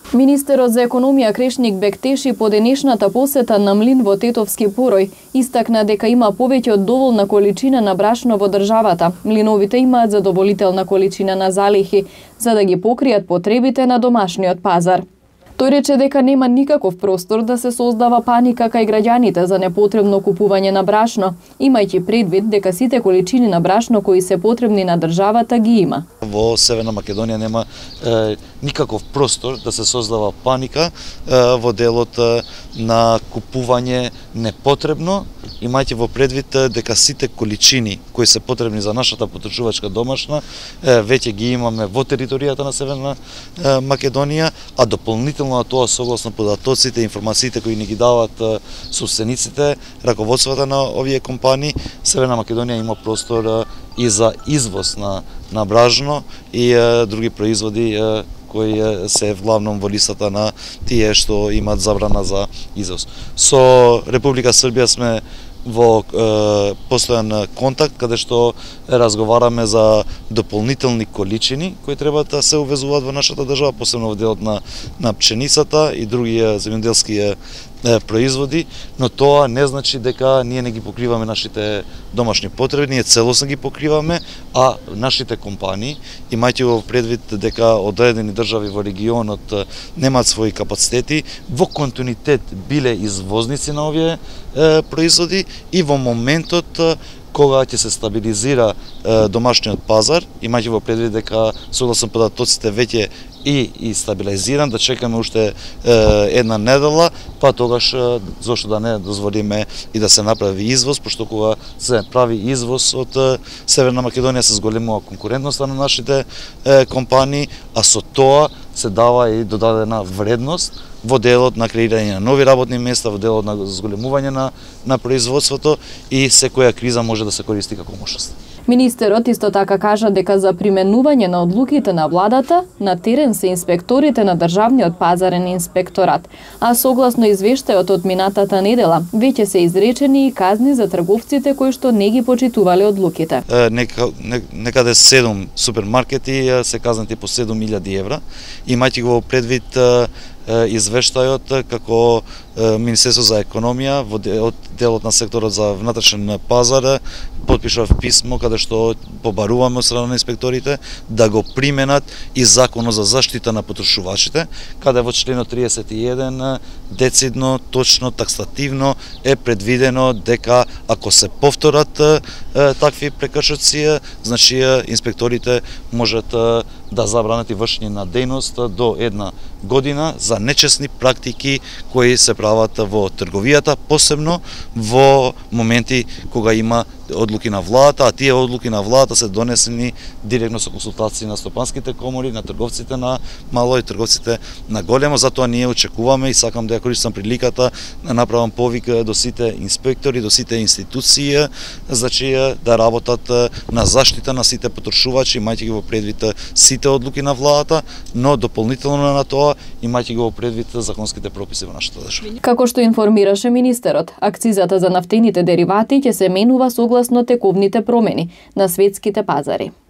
Министерот за економија Крешник Бектеши по денешната посета на млин во Тетовски Порој истакна дека има повеќе од доволна количина на брашно во државата. Млиновите имаат задоволителна количина на залихи за да ги покријат потребите на домашниот пазар. Тој рече дека нема никаков простор да се создава паника кај граѓаните за непотребно купување на брашно, имајќи предвид дека сите количини на брашно кои се потребни на државата ги има. Во Северна Македонија нема никаков простор да се создава паника во делот на купување непотребно, имајќи во предвид дека сите количини кои се потребни за нашата потребувачка домашна веќе ги имаме во територијата на Северна Македонија, а дополнително на тоа согласно податоците и информациите кои ни ги даваат собствениците, раководствата на овие компании, Северна Македонија има простор и за извоз на бражно и други производи кои се вглавном во листата на тие што имаат забрана за извоз. Со Република Србија сме во постојан контакт, каде што разговараме за дополнителни количини кои треба да се увезуваат во нашата држава, посебно во делот на пшеницата и други земјоделски производи, но тоа не значи дека ние не ги покриваме нашите домашни потреби, ние целосно ги покриваме, а нашите компании, имајќи во предвид дека одредени држави во регионот немаат своји капацитети, во континуитет биле извозници на овие производи и во моментот кога ќе се стабилизира домашниот пазар, имајќи во предвид дека согласно податоците веќе и стабилизиран, да чекаме уште една недела, па тогаш зошто да не дозволиме и да се направи извоз, пошто кога се прави извоз од Северна Македонија се зголемува конкурентноста на нашите компании, а со тоа се дава и додадена вредност во делот на креирање на нови работни места, во делот на зголемување на производството и секоја криза може да се користи како можност. Министерот исто така кажа дека за применување на одлуките на владата на терен се инспекторите на Државниот пазарен инспекторат, а согласно извештајот од минатата недела, веќе се изречени и казни за трговците кои што не ги почитувале одлуките. Некаде 7 супермаркети се казнати по 7.000 евра, имајќи го предвид извештајот како Министерство за економија во делот на секторот за внатрешен пазар потпишав писмо каде што побаруваме од страна на инспекторите да го применат и Законот за заштита на потрошувачите, каде во членот 31 децидно, точно, таксативно е предвидено дека ако се повторат такви прекршоци, значи инспекторите можат да забранат и вршење на дејност до 1 година за нечесни практики кои се прават во трговијата, посебно во моменти кога има одлуки на владата, а тие одлуки на владата се донесени директно со консултации на стопанските комори, на трговците на мало и трговците на големо, затоа ние очекуваме и сакам да ја користам приликата да направам повик до сите инспектори, до сите институции, значи да работат на заштита на сите потрошувачи, имајќи ги во предвид сите одлуки на владата, но дополнително на тоа имајќи го во предвид законските прописи во нашата држава. Како што информираше министерот, акцизата за нафтените деривати ќе се менува согласно тековните промени на светските пазари.